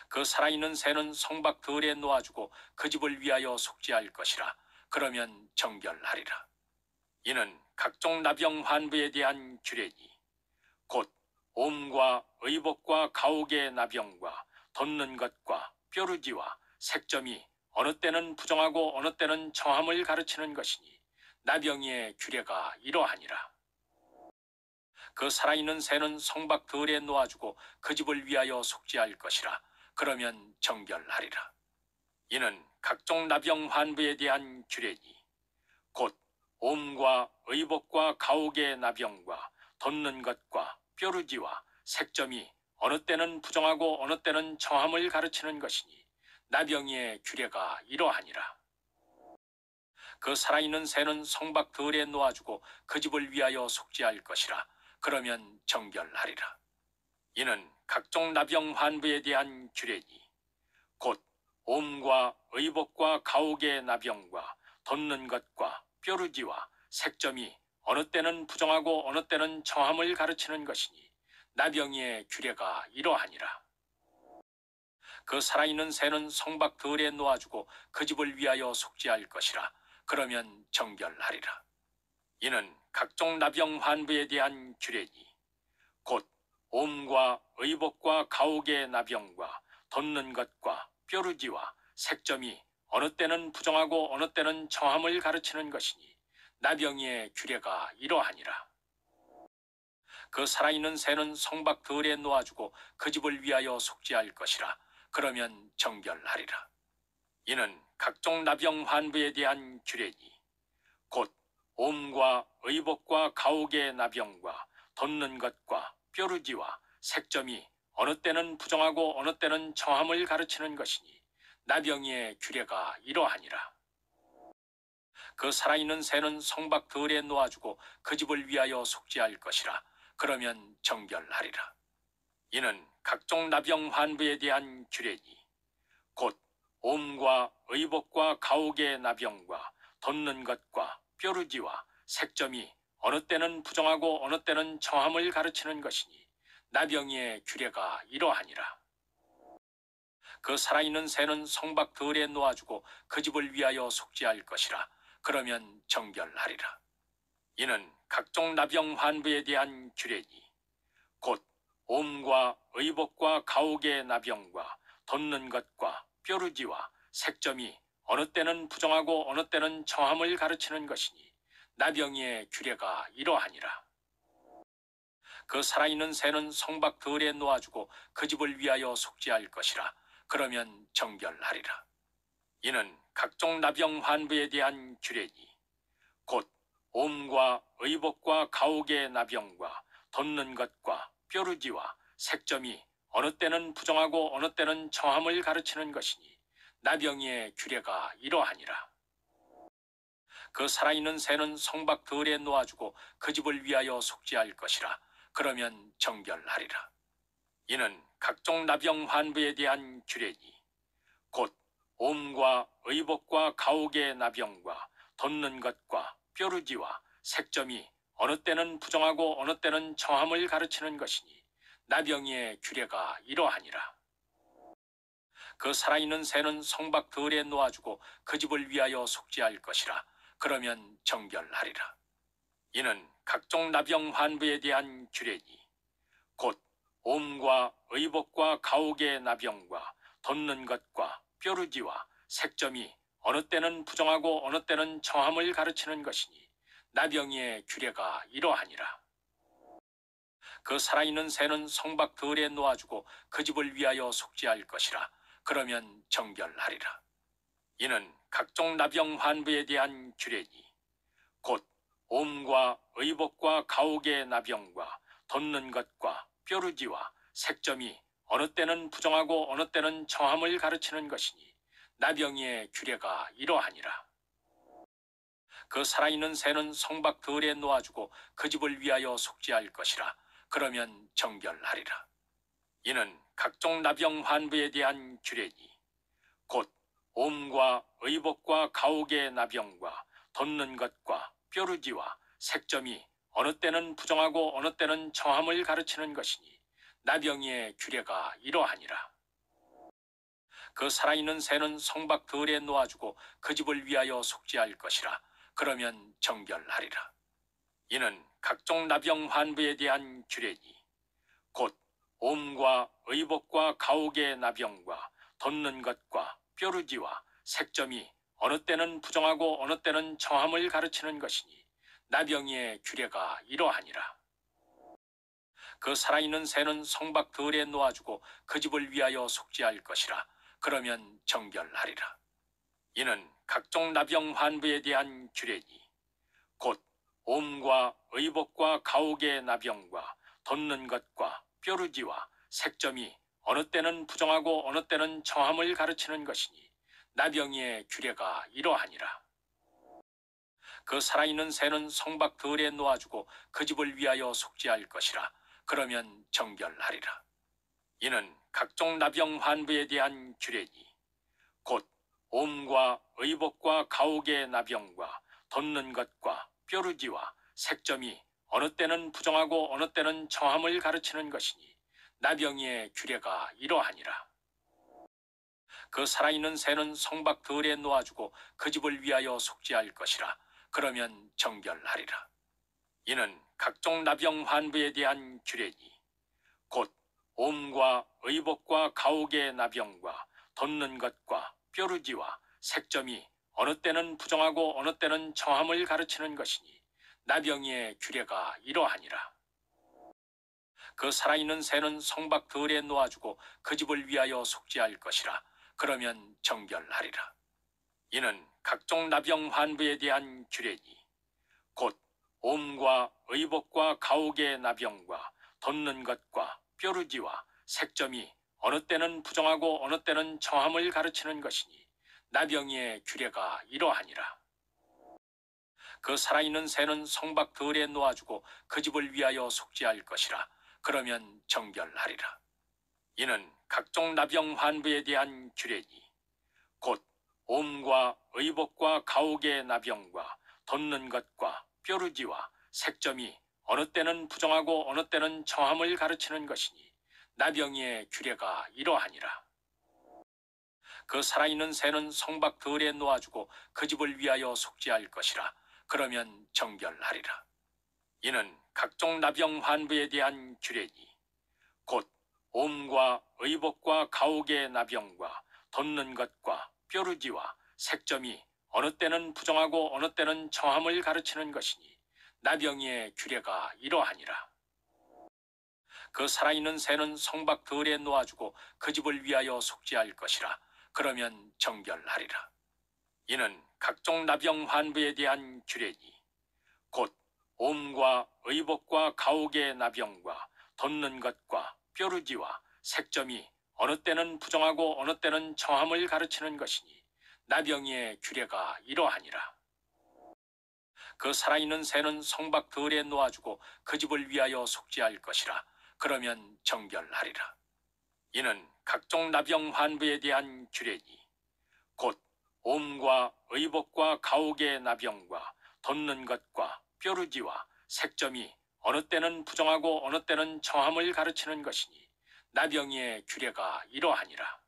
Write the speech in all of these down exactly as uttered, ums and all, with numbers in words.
그 살아있는 새는 성박들에 놓아주고 그 집을 위하여 속죄할 것이라. 그러면 정결하리라. 이는 각종 나병 환부에 대한 규례니 곧 옴과 의복과 가옥의 나병과 돋는 것과 뾰루지와 색점이 어느 때는 부정하고 어느 때는 정함을 가르치는 것이니 나병의 규례가 이러하니라. 그 살아있는 새는 성박들에 놓아주고 그 집을 위하여 속죄할 것이라. 그러면 정결하리라. 이는 각종 나병 환부에 대한 규례니 곧 옴과 의복과 가옥의 나병과 돋는 것과 뾰루지와 색점이 어느 때는 부정하고 어느 때는 정함을 가르치는 것이니 나병의 규례가 이러하니라. 그 살아있는 새는 성박들에 놓아주고 그 집을 위하여 속죄할 것이라. 그러면 정결하리라. 이는 각종 나병 환부에 대한 규례니 곧 옴과 의복과 가옥의 나병과 돋는 것과 뾰루지와 색점이 어느 때는 부정하고 어느 때는 정함을 가르치는 것이니 나병의 규례가 이러하니라. 그 살아있는 새는 성박들에 놓아주고 그 집을 위하여 속죄할 것이라. 그러면 정결하리라. 이는 각종 나병 환부에 대한 규례니 곧 옴과 의복과 가옥의 나병과 돋는 것과 뾰루지와 색점이 어느 때는 부정하고 어느 때는 정함을 가르치는 것이니 나병의 규례가 이러하니라. 그 살아있는 새는 성박들에 놓아주고 그 집을 위하여 속죄할 것이라. 그러면 정결하리라. 이는 각종 나병 환부에 대한 규례니 곧 옴과 의복과 가옥의 나병과 돋는 것과 뾰루지와 색점이 어느 때는 부정하고 어느 때는 정함을 가르치는 것이니 나병의 규례가 이러하니라. 그 살아있는 새는 성박들에 놓아주고 그 집을 위하여 속죄할 것이라. 그러면 정결하리라. 이는 각종 나병 환부에 대한 규례니 곧 옴과 의복과 가옥의 나병과 돋는 것과 뾰루지와 색점이 어느 때는 부정하고 어느 때는 정함을 가르치는 것이니 나병의 규례가 이러하니라. 그 살아있는 새는 성박들에 놓아주고 그 집을 위하여 속죄할 것이라. 그러면 정결하리라. 이는 각종 나병 환부에 대한 규례니 곧 옴과 의복과 가옥의 나병과 돋는 것과 뾰루지와 색점이 어느 때는 부정하고 어느 때는 정함을 가르치는 것이니 나병의 규례가 이러하니라. 그 살아있는 새는 성박들에 놓아주고 그 집을 위하여 속죄할 것이라. 그러면 정결하리라. 이는 각종 나병 환부에 대한 규례니 곧 옴과 의복과 가옥의 나병과 돋는 것과 뾰루지와 색점이 어느 때는 부정하고 어느 때는 정함을 가르치는 것이니 나병의 규례가 이러하니라. 그 살아있는 새는 성박들에 놓아주고 그 집을 위하여 속죄할 것이라. 그러면 정결하리라. 이는 각종 나병 환부에 대한 규례니 곧 옴과 의복과 가옥의 나병과 돋는 것과 뾰루지와 색점이 어느 때는 부정하고 어느 때는 정함을 가르치는 것이니 나병의 규례가 이러하니라. 그 살아있는 새는 성박들에 놓아주고 그 집을 위하여 속죄할 것이라. 그러면 정결하리라. 이는 각종 나병 환부에 대한 규례니 곧 옴과 의복과 가옥의 나병과 돋는 것과 뾰루지와 색점이 어느 때는 부정하고 어느 때는 정함을 가르치는 것이니 나병의 규례가 이러하니라. 그 살아있는 새는 성박들에 놓아주고 그 집을 위하여 속죄할 것이라. 그러면 정결하리라. 이는 각종 나병 환부에 대한 규례니 곧 옴과 의복과 가옥의 나병과 돋는 것과 뾰루지와 색점이 어느 때는 부정하고 어느 때는 정함을 가르치는 것이니 나병의 규례가 이러하니라. 그 살아있는 새는 성박들에 놓아주고 그 집을 위하여 속죄할 것이라. 그러면 정결하리라. 이는 각종 나병 환부에 대한 규례니 곧 옴과 의복과 가옥의 나병과 돋는 것과 뾰루지와 색점이 어느 때는 부정하고 어느 때는 정함을 가르치는 것이니 나병의 규례가 이러하니라. 그 살아있는 새는 성박 들에 놓아주고 그 집을 위하여 속죄할 것이라. 그러면 정결하리라. 이는 각종 나병 환부에 대한 규례니 곧 옴과 의복과 가옥의 나병과 돋는 것과 뾰루지와 색점이 어느 때는 부정하고 어느 때는 정함을 가르치는 것이니 나병의 규례가 이러하니라. 그 살아있는 새는 성박 들에 놓아주고 그 집을 위하여 속죄할 것이라. 그러면 정결하리라. 이는 각종 나병 환부에 대한 규례니 곧 옴과 의복과 가옥의 나병과 돋는 것과 뾰루지와 색점이 어느 때는 부정하고 어느 때는 정함을 가르치는 것이니 나병의 규례가 이러하니라. 그 살아있는 새는 성박 들에 놓아주고 그 집을 위하여 속죄할 것이라. 그러면 정결하리라. 이는 각종 나병 환부에 대한 규례니 곧 옴과 의복과 가옥의 나병과 돋는 것과 뾰루지와 색점이 어느 때는 부정하고 어느 때는 정함을 가르치는 것이니 나병의 규례가 이러하니라. 그 살아있는 새는 성박 들에 놓아주고 그 집을 위하여 속죄할 것이라. 그러면 정결하리라. 이는 각종 나병 환부에 대한 규례니 곧 옴과 의복과 가옥의 나병과 돋는 것과 뾰루지와 색점이 어느 때는 부정하고 어느 때는 정함을 가르치는 것이니 나병의 규례가 이러하니라. 그 살아있는 새는 성박 들에 놓아주고 그 집을 위하여 속죄할 것이라. 그러면 정결하리라. 이는 각종 나병 환부에 대한 규례니 곧 옴과 의복과 가옥의 나병과 돋는 것과 뾰루지와 색점이 어느 때는 부정하고 어느 때는 정함을 가르치는 것이니 나병의 규례가 이러하니라. 그 살아있는 새는 성박 들에 놓아주고 그 집을 위하여 속죄할 것이라. 그러면 정결하리라. 이는 각종 나병 환부에 대한 규례니 곧 옴과 의복과 가옥의 나병과 돋는 것과 뾰루지와 색점이 어느 때는 부정하고 어느 때는 정함을 가르치는 것이니 나병의 규례가 이러하니라. 그 살아있는 새는 성박 들에 놓아주고 그 집을 위하여 속죄할 것이라. 그러면 정결하리라. 이는 각종 나병 환부에 대한 규례니 곧 옴과 의복과 가옥의 나병과 돋는 것과 뾰루지와 색점이 어느 때는 부정하고 어느 때는 정함을 가르치는 것이니 나병의 규례가 이러하니라. 그 살아있는 새는 성박 들에 놓아주고 그 집을 위하여 속죄할 것이라. 그러면 정결하리라. 이는 각종 나병 환부에 대한 규례니 곧 옴과 의복과 가옥의 나병과 돋는 것과 뾰루지와 색점이 어느 때는 부정하고 어느 때는 정함을 가르치는 것이니 나병의 규례가 이러하니라. 그 살아있는 새는 성박 들에 놓아주고 그 집을 위하여 속죄할 것이라. 그러면 정결하리라. 이는 각종 나병 환부에 대한 규례니 곧 옴과 의복과 가옥의 나병과 돋는 것과 뾰루지와 색점이 어느 때는 부정하고 어느 때는 정함을 가르치는 것이니 나병의 규례가 이러하니라.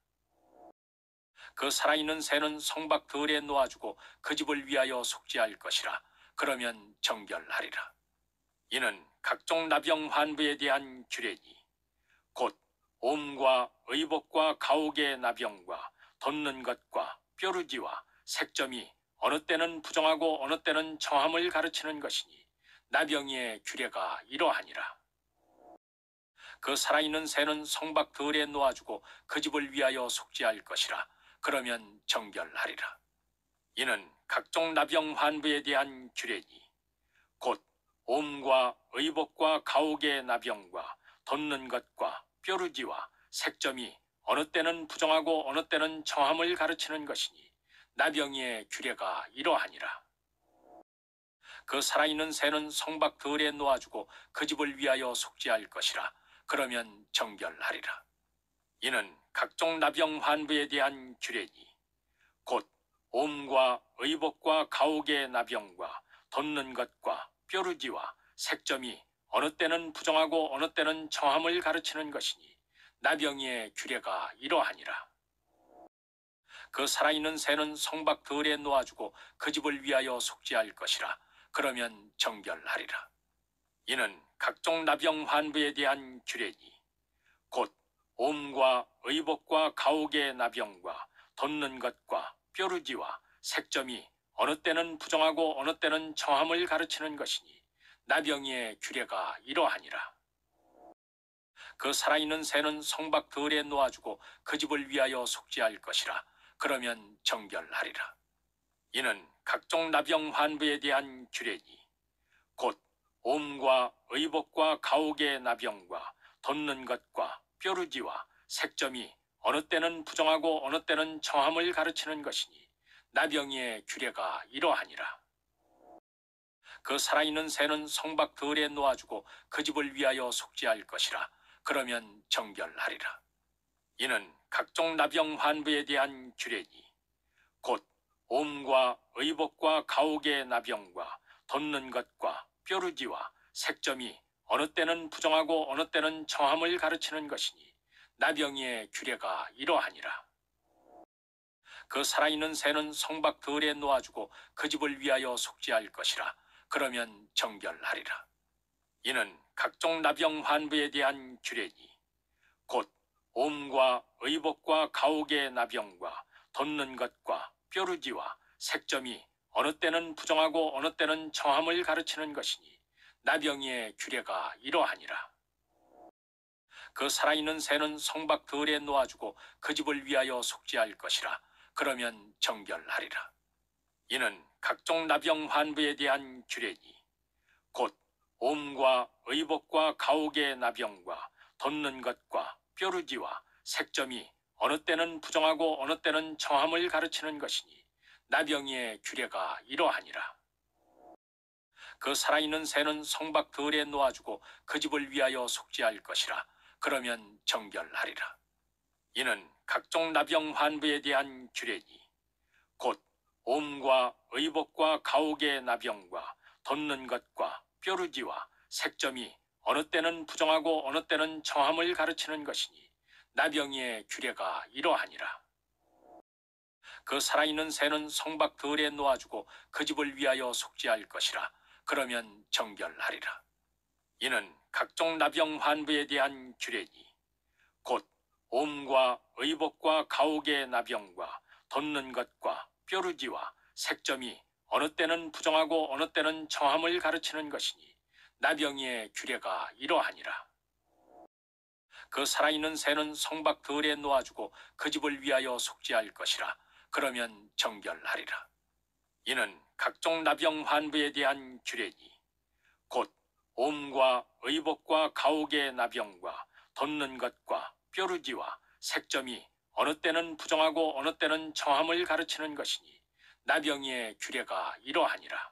그 살아있는 새는 성박 들에 놓아주고 그 집을 위하여 속죄할 것이라. 그러면 정결하리라. 이는 각종 나병 환부에 대한 규례니 곧 옴과 의복과 가옥의 나병과 돋는 것과 뾰루지와 색점이 어느 때는 부정하고 어느 때는 정함을 가르치는 것이니 나병의 규례가 이러하니라. 그 살아있는 새는 성박 들에 놓아주고 그 집을 위하여 속죄할 것이라. 그러면 정결하리라. 이는 각종 나병 환부에 대한 규례니 곧 옴과 의복과 가옥의 나병과 돋는 것과 뾰루지와 색점이 어느 때는 부정하고 어느 때는 정함을 가르치는 것이니 나병의 규례가 이러하니라. 그 살아있는 새는 성박 들에 놓아주고 그 집을 위하여 속죄할 것이라. 그러면 정결하리라. 이는 각종 나병 환부에 대한 규례니 곧 옴과 의복과 가옥의 나병과 돋는 것과 뾰루지와 색점이 어느 때는 부정하고 어느 때는 정함을 가르치는 것이니 나병의 규례가 이러하니라. 그 살아있는 새는 성박들에 놓아주고 그 집을 위하여 속죄할 것이라. 그러면 정결하리라. 이는 각종 나병 환부에 대한 규례니 곧 옴과 의복과 가옥의 나병과 돋는 것과 뾰루지와 색점이 어느 때는 부정하고 어느 때는 정함을 가르치는 것이니 나병의 규례가 이러하니라. 그 살아있는 새는 성박들에 놓아주고 그 집을 위하여 속죄할 것이라. 그러면 정결하리라. 이는 각종 나병 환부에 대한 규례니 곧 옴과 의복과 가옥의 나병과 돋는 것과 뾰루지와 색점이 어느 때는 부정하고 어느 때는 정함을 가르치는 것이니 나병의 규례가 이러하니라. 그 살아있는 새는 성박들에 놓아주고 그 집을 위하여 속죄할 것이라. 그러면 정결하리라. 이는 각종 나병 환부에 대한 규례니 곧 옴과 의복과 가옥의 나병과 돋는 것과 뾰루지와 색점이 어느 때는 부정하고 어느 때는 정함을 가르치는 것이니 나병의 규례가 이러하니라. 그 살아있는 새는 성박들에 놓아주고 그 집을 위하여 속죄할 것이라. 그러면 정결하리라. 이는 각종 나병 환부에 대한 규례니 곧 옴과 의복과 가옥의 나병과 돋는 것과 뾰루지와 색점이 어느 때는 부정하고 어느 때는 정함을 가르치는 것이니 나병의 규례가 이러하니라. 그 살아있는 새는 성박들에 놓아주고 그 집을 위하여 속죄할 것이라. 그러면 정결하리라. 이는 각종 나병 환부에 대한 규례니 곧 옴과 의복과 가옥의 나병과 돋는 것과 뾰루지와 색점이 어느 때는 부정하고 어느 때는 정함을 가르치는 것이니 나병의 규례가 이러하니라. 그 살아있는 새는 성박들에 놓아주고 그 집을 위하여 속죄할 것이라. 그러면 정결하리라. 이는 각종 나병 환부에 대한 규례니 곧 옴과 의복과 가옥의 나병과 돋는 것과 뾰루지와 색점이 어느 때는 부정하고 어느 때는 정함을 가르치는 것이니 나병의 규례가 이러하니라. 그 살아있는 새는 성박들에 놓아주고 그 집을 위하여 속죄할 것이라. 그러면 정결하리라. 이는 각종 나병 환부에 대한 규례니 곧 옴과 의복과 가옥의 나병과 돋는 것과 뾰루지와 색점이 어느 때는 부정하고 어느 때는 정함을 가르치는 것이니 나병의 규례가 이러하니라. 그 살아있는 새는 성박들에 놓아주고 그 집을 위하여 속죄할 것이라. 그러면 정결하리라. 이는 각종 나병 환부에 대한 규례니 곧 옴과 의복과 가옥의 나병과 돋는 것과 뾰루지와 색점이 어느 때는 부정하고 어느 때는 정함을 가르치는 것이니 나병의 규례가 이러하니라.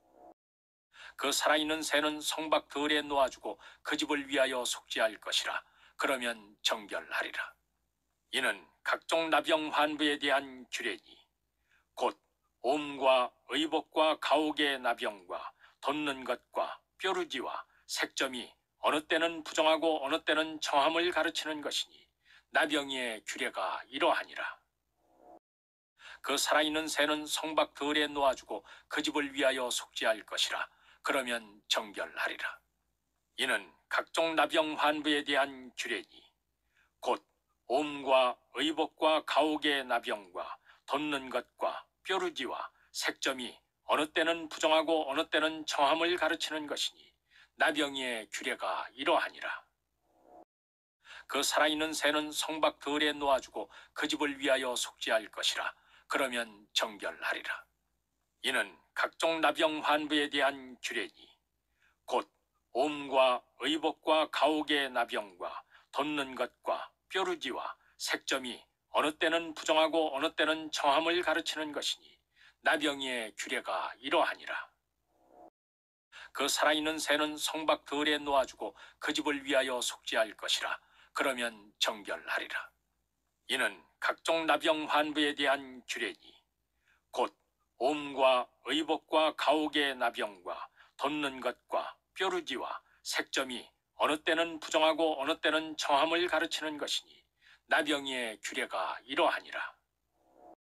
그 살아있는 새는 성박들에 놓아주고 그 집을 위하여 속죄할 것이라. 그러면 정결하리라. 이는 각종 나병 환부에 대한 규례니 곧 옴과 의복과 가옥의 나병과 돋는 것과 뾰루지와 색점이 어느 때는 부정하고 어느 때는 정함을 가르치는 것이니 나병의 규례가 이러하니라. 그 살아있는 새는 성박들에 놓아주고 그 집을 위하여 속죄할 것이라. 그러면 정결하리라. 이는 각종 나병 환부에 대한 규례니 곧 옴과 의복과 가옥의 나병과 돋는 것과 뾰루지와 색점이 어느 때는 부정하고 어느 때는 정함을 가르치는 것이니 나병의 규례가 이러하니라. 그 살아있는 새는 성박들에 놓아주고 그 집을 위하여 속죄할 것이라. 그러면 정결하리라. 이는 각종 나병 환부에 대한 규례니 곧 옴과 의복과 가옥의 나병과 돋는 것과 뾰루지와 색점이 어느 때는 부정하고 어느 때는 정함을 가르치는 것이니 나병의 규례가 이러하니라. 그 살아있는 새는 성박들에 놓아주고 그 집을 위하여 속죄할 것이라. 그러면 정결하리라. 이는 각종 나병 환부에 대한 규례니 곧 옴과 의복과 가옥의 나병과 돋는 것과 뾰루지와 색점이 어느 때는 부정하고 어느 때는 정함을 가르치는 것이니 나병의 규례가 이러하니라.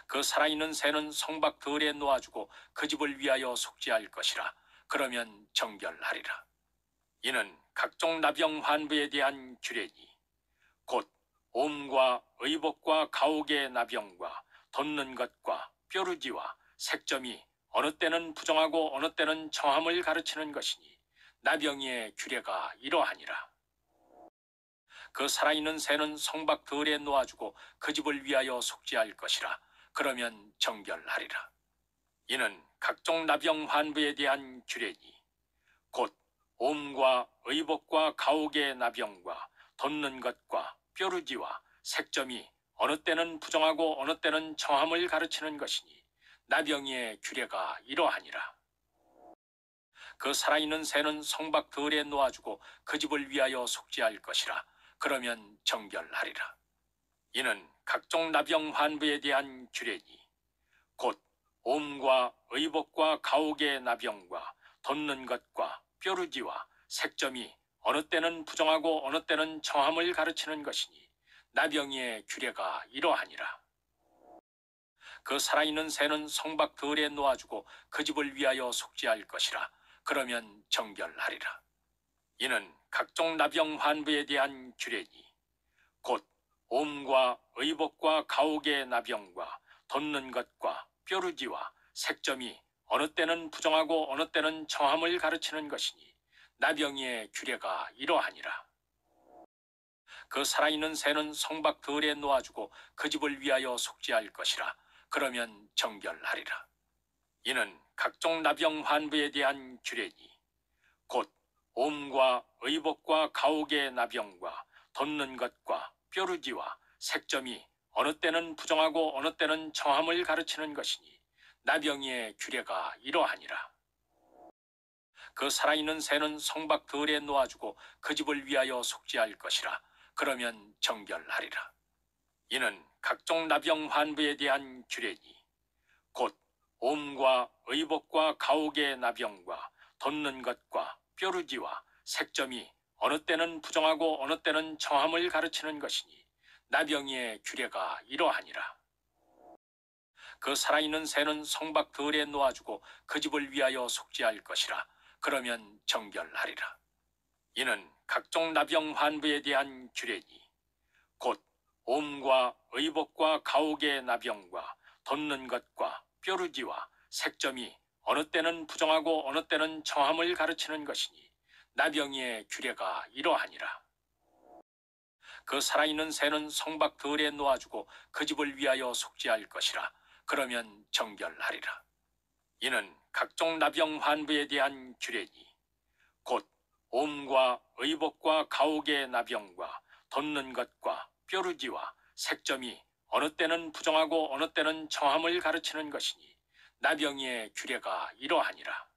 그 살아있는 새는 성박 들에 놓아주고 그 집을 위하여 속죄할 것이라. 그러면 정결하리라. 이는 각종 나병 환부에 대한 규례니 곧 옴과 의복과 가옥의 나병과 돋는 것과 뾰루지와 색점이 어느 때는 부정하고 어느 때는 정함을 가르치는 것이니 나병의 규례가 이러하니라. 그 살아있는 새는 성박 들에 놓아주고 그 집을 위하여 속죄할 것이라. 그러면 정결하리라. 이는 각종 나병 환부에 대한 규례니 곧 옴과 의복과 가옥의 나병과 돋는 것과 뾰루지와 색점이 어느 때는 부정하고 어느 때는 정함을 가르치는 것이니 나병의 규례가 이러하니라. 그 살아있는 새는 성박 들에 놓아주고 그 집을 위하여 속죄할 것이라. 그러면 정결하리라. 이는 각종 나병 환부에 대한 규례니 곧 옴과 의복과 가옥의 나병과 돋는 것과 뾰루지와 색점이 어느 때는 부정하고 어느 때는 정함을 가르치는 것이니 나병의 규례가 이러하니라. 그 살아있는 새는 성박 들에 놓아주고 그 집을 위하여 속죄할 것이라. 그러면 정결하리라. 이는 각종 나병 환부에 대한 규례니 곧 옴과 의복과 가옥의 나병과 돋는 것과 뾰루지와 색점이 어느 때는 부정하고 어느 때는 정함을 가르치는 것이니 나병의 규례가 이러하니라. 그 살아있는 새는 성박 들에 놓아주고 그 집을 위하여 속죄할 것이라. 그러면 정결하리라. 이는 각종 나병 환부에 대한 규례니 곧 옴과 의복과 가옥의 나병과 돋는 것과 뾰루지와 색점이 어느 때는 부정하고 어느 때는 정함을 가르치는 것이니 나병의 규례가 이러하니라. 그 살아있는 새는 성박 들에 놓아주고 그 집을 위하여 속죄할 것이라. 그러면 정결하리라. 이는 각종 나병 환부에 대한 규례니 곧 옴과 의복과 가옥의 나병과 돋는 것과 뾰루지와 색점이 어느 때는 부정하고 어느 때는 정함을 가르치는 것이니 나병의 규례가 이러하니라. 그 살아있는 새는 성박 들에 놓아주고 그 집을 위하여 속죄할 것이라. 그러면 정결하리라. 이는 각종 나병 환부에 대한 규례니 곧 옴과 의복과 가옥의 나병과 돋는 것과 뾰루지와 색점이 어느 때는 부정하고 어느 때는 정함을 가르치는 것이니 나병의 규례가 이러하니라. 그 살아있는 새는 성박 들에 놓아주고 그 집을 위하여 속죄할 것이라. 그러면 정결하리라. 이는 각종 나병 환부에 대한 규례니 곧 옴과 의복과 가옥의 나병과 돋는 것과 뾰루지와 색점이 어느 때는 부정하고 어느 때는 정함을 가르치는 것이니 나병의 규례가 이러하니라.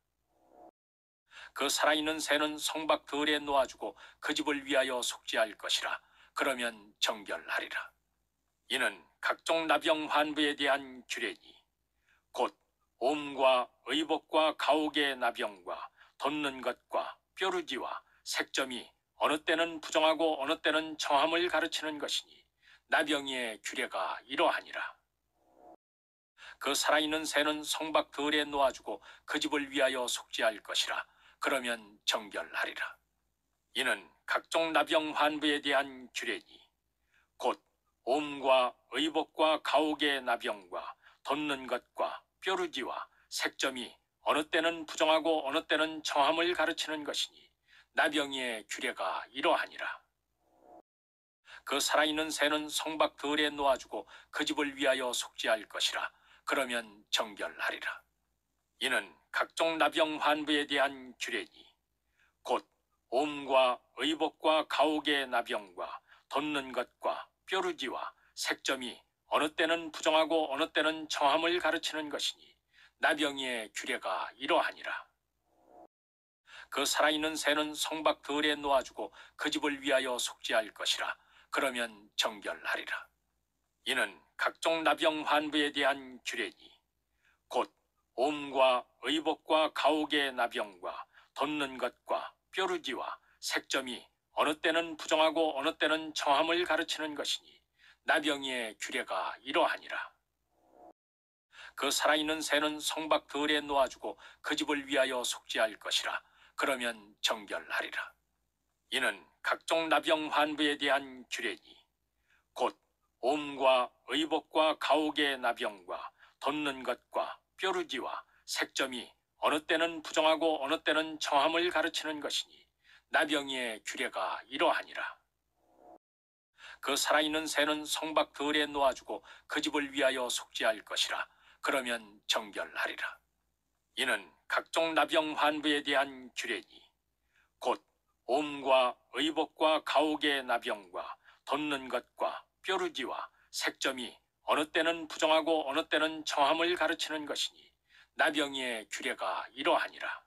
그 살아있는 새는 성박 들에 놓아주고 그 집을 위하여 속죄할 것이라. 그러면 정결하리라. 이는 각종 나병 환부에 대한 규례니 곧 옴과 의복과 가옥의 나병과 돋는 것과 뾰루지와 색점이 어느 때는 부정하고 어느 때는 정함을 가르치는 것이니 나병의 규례가 이러하니라. 그 살아있는 새는 성박 들에 놓아주고 그 집을 위하여 속죄할 것이라. 그러면 정결하리라. 이는 각종 나병 환부에 대한 규례니 곧 옴과 의복과 가옥의 나병과 돋는 것과 뾰루지와 색점이 어느 때는 부정하고 어느 때는 정함을 가르치는 것이니 나병의 규례가 이러하니라. 그 살아있는 새는 성박 들에 놓아주고 그 집을 위하여 속죄할 것이라. 그러면 정결하리라. 이는 각종 나병 환부에 대한 규례니 곧 옴과 의복과 가옥의 나병과 돋는 것과 뾰루지와 색점이 어느 때는 부정하고 어느 때는 정함을 가르치는 것이니 나병의 규례가 이러하니라. 그 살아있는 새는 성박 들에 놓아주고 그 집을 위하여 속죄할 것이라. 그러면 정결하리라. 이는 각종 나병 환부에 대한 규례니 곧 옴과 의복과 가옥의 나병과 돋는 것과 뾰루지와 색점이 어느 때는 부정하고 어느 때는 정함을 가르치는 것이니 나병의 규례가 이러하니라. 그 살아있는 새는 성박들에 놓아주고 그 집을 위하여 속죄할 것이라. 그러면 정결하리라. 이는 각종 나병 환부에 대한 규례니 곧 옴과 의복과 가옥의 나병과 돋는 것과 뾰루지와 색점이 어느 때는 부정하고 어느 때는 정함을 가르치는 것이니 나병의 규례가 이러하니라. 그 살아있는 새는 성박들에 놓아주고 그 집을 위하여 속죄할 것이라. 그러면 정결하리라. 이는 각종 나병 환부에 대한 규례니 곧 옴과 의복과 가옥의 나병과 돋는 것과 뾰루지와 색점이 어느 때는 부정하고 어느 때는 정함을 가르치는 것이니 나병의 규례가 이러하니라.